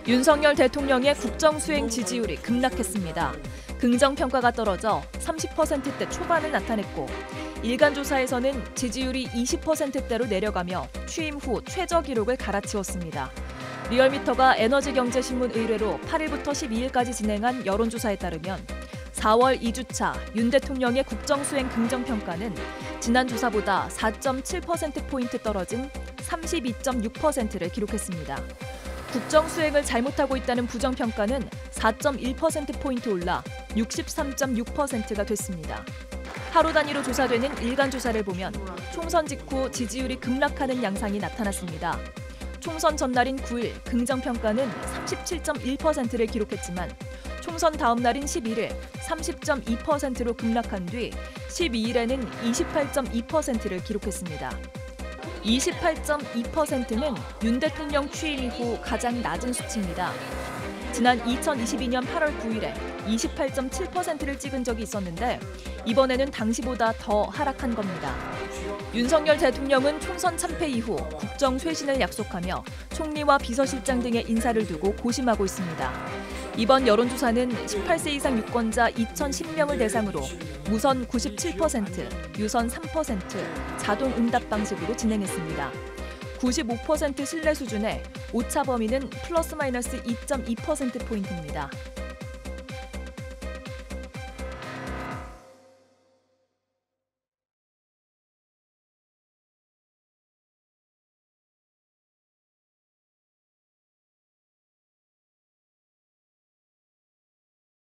윤석열 대통령의 국정수행 지지율이 급락했습니다. 긍정평가가 떨어져 30%대 초반을 나타냈고 일간 조사에서는 지지율이 20%대로 내려가며 취임 후 최저 기록을 갈아치웠습니다. 리얼미터가 에너지경제신문 의뢰로 8일부터 12일까지 진행한 여론조사에 따르면 4월 2주차 윤 대통령의 국정수행 긍정평가는 지난 조사보다 4.7%포인트 떨어진 32.6%를 기록했습니다. 국정수행을 잘못하고 있다는 부정평가는 4.1%포인트 올라 63.6%가 됐습니다. 하루 단위로 조사되는 일간 조사를 보면 총선 직후 지지율이 급락하는 양상이 나타났습니다. 총선 전날인 9일 긍정평가는 37.1%를 기록했지만 총선 다음 날인 11일 30.2%로 급락한 뒤 12일에는 28.2%를 기록했습니다. 28.2%는 윤 대통령 취임 이후 가장 낮은 수치입니다. 지난 2022년 8월 9일에 28.7%를 찍은 적이 있었는데 이번에는 당시보다 더 하락한 겁니다. 윤석열 대통령은 총선 참패 이후 국정 쇄신을 약속하며 총리와 비서실장 등의 인사를 두고 고심하고 있습니다. 이번 여론조사는 18세 이상 유권자 2,010명을 대상으로 무선 97%, 유선 3%, 자동 응답 방식으로 진행했습니다. 95% 신뢰 수준에 오차 범위는 플러스 마이너스 2.2%포인트입니다.